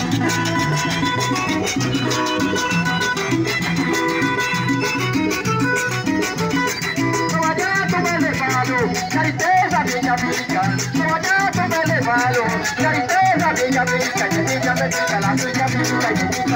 Cariteza, minha amiga, olhando me levado. Cariteza, minha amiga, la minha amiga,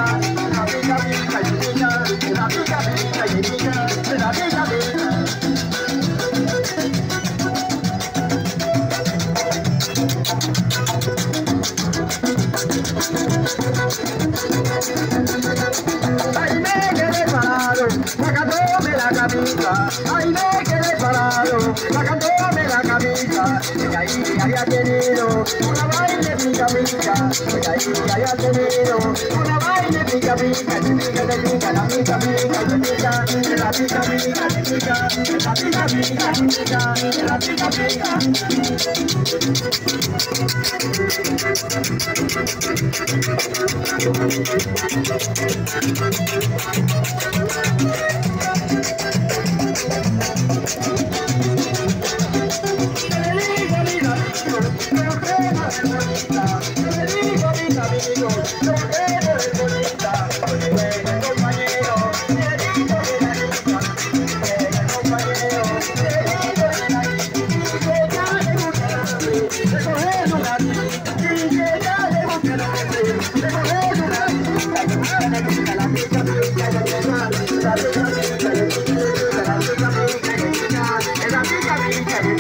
Ay, me quedé parado, sacándome la camisa. Ay, me quedé parado, sacándome la camisa. Y ahí había tenido una vaina pica pica. Y ahí había tenido una vaina pica pica. Y pica, la pica, la pica, pica, la pica, la pica, pica, pica, la pica, pica, pica, la pica, pica. La